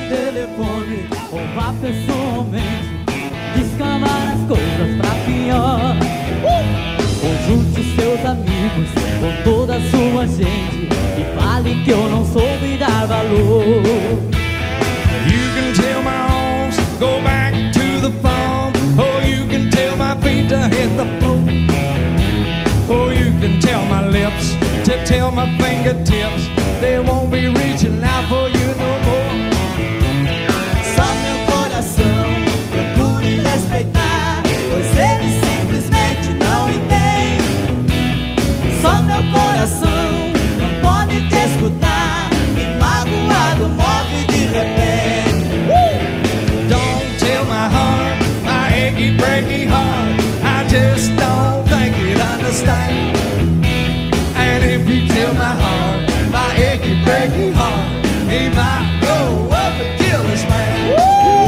telefone ou vá pessoalmente descambar as coisas pra pior. Conjunte seus amigos com toda a sua gente e fale que eu não soube dar valor. You can tell my arms go back to the farm, or you can tell my feet to hit the floor, or you can tell my lips to tell my fingertips they won't be reaching out for you no more. Só meu coração procure respeitar, pois ele simplesmente não entende. Só meu coração não pode te escutar, e magoado morre de repente. Don't tell my heart, my achy breaky heart, I just don't think it understand. And if you tell my heart, my achy breaky heart, he might go up and kill this man.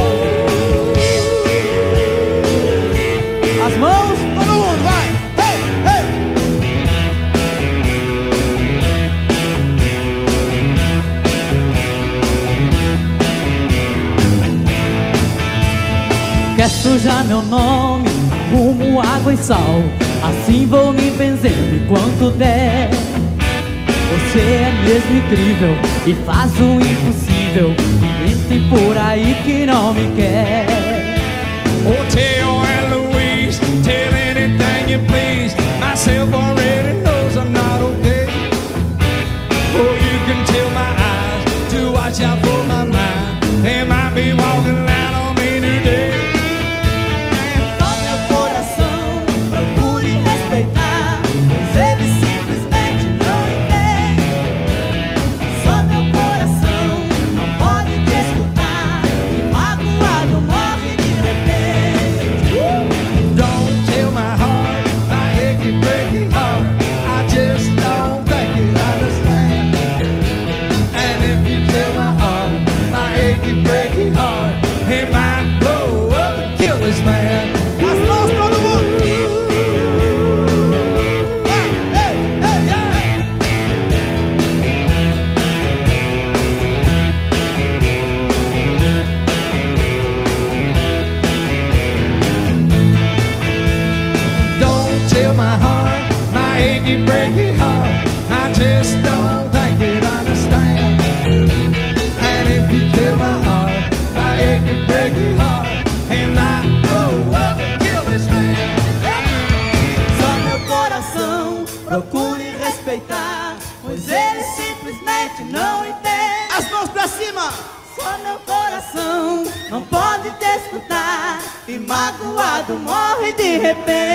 As mãos, todo mundo, vai! Hey, hey! Quer sujar meu nome, arrumo água e sal, assim vou me benzendo enquanto der. Você é mesmo incrível e faz o impossível, e mentem por aí que não me quer. Oh, tell Aunt Louise, tell anything you please, myself already knows I'm not okay. Oh, you can tell my eyes to watch out for my mind, they might be walking around on me today. Só meu coração procure respeitar, pois ele simplesmente não entende. Só meu coração não pode te escutar, e magoado morre de repente. Don't tell my heart, my achy breaky heart, I just don't think it understand. And if you tell my heart, my achy breaky heart, he might blow up and kill this man. As mãos todo mundo! Hey, hey, hey, hey! Don't tell my heart, my achy breaky heart, I just don't think it understand. And if you tell my heart, my achy breaky heart, he might blow up and kill this man. Só meu coração procure respeitar, pois ele simplesmente não entende. As mãos pra cima! Só meu coração não pode te escutar, e magoado morre de repente.